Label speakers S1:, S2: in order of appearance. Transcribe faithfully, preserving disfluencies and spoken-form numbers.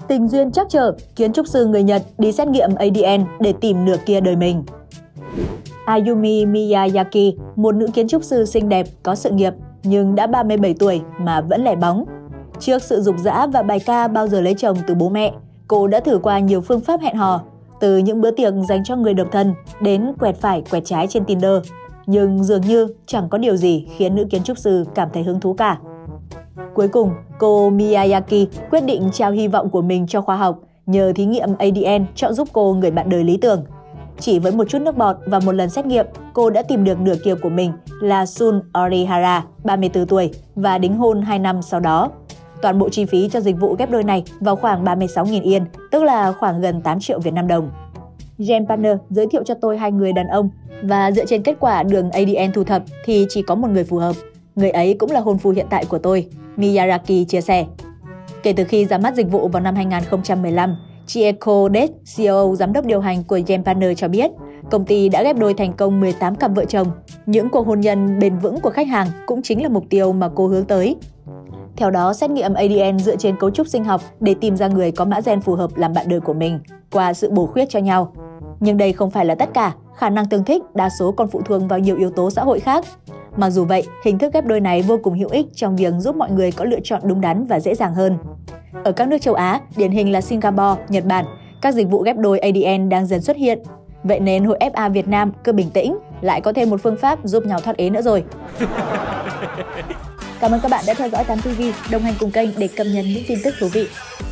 S1: Tình duyên trắc trở, kiến trúc sư người Nhật đi xét nghiệm a đê en để tìm nửa kia đời mình. Ayumi Miyazaki, một nữ kiến trúc sư xinh đẹp, có sự nghiệp, nhưng đã ba mươi bảy tuổi mà vẫn lẻ bóng. Trước sự dục dã và bài ca bao giờ lấy chồng từ bố mẹ, cô đã thử qua nhiều phương pháp hẹn hò, từ những bữa tiệc dành cho người độc thân đến quẹt phải quẹt trái trên Tinder. Nhưng dường như chẳng có điều gì khiến nữ kiến trúc sư cảm thấy hứng thú cả. Cuối cùng, cô Miyazaki quyết định trao hy vọng của mình cho khoa học, nhờ thí nghiệm a đê en chọn giúp cô người bạn đời lý tưởng. Chỉ với một chút nước bọt và một lần xét nghiệm, cô đã tìm được nửa kia của mình là Sun Orihara, ba mươi tư tuổi, và đính hôn hai năm sau đó. Toàn bộ chi phí cho dịch vụ ghép đôi này vào khoảng ba mươi sáu nghìn yên, tức là khoảng gần tám triệu Việt Nam đồng. Gen Partner giới thiệu cho tôi hai người đàn ông, và dựa trên kết quả đường a đê en thu thập thì chỉ có một người phù hợp. Người ấy cũng là hôn phu hiện tại của tôi, Miyazaki chia sẻ. Kể từ khi ra mắt dịch vụ vào năm hai nghìn không trăm mười lăm, Chieko Det, xê e ô giám đốc điều hành của Gen Partner cho biết, công ty đã ghép đôi thành công mười tám cặp vợ chồng. Những cuộc hôn nhân bền vững của khách hàng cũng chính là mục tiêu mà cô hướng tới. Theo đó, xét nghiệm a đê en dựa trên cấu trúc sinh học để tìm ra người có mã gen phù hợp làm bạn đời của mình qua sự bổ khuyết cho nhau. Nhưng đây không phải là tất cả, khả năng tương thích đa số còn phụ thuộc vào nhiều yếu tố xã hội khác. Mặc dù vậy, hình thức ghép đôi này vô cùng hữu ích trong việc giúp mọi người có lựa chọn đúng đắn và dễ dàng hơn. Ở các nước châu Á, điển hình là Singapore, Nhật Bản, các dịch vụ ghép đôi a đê en đang dần xuất hiện. Vậy nên hội ép a Việt Nam cứ bình tĩnh, lại có thêm một phương pháp giúp nhau thoát ế nữa rồi. Cảm ơn các bạn đã theo dõi tám ti vi, đồng hành cùng kênh để cập nhật những tin tức thú vị.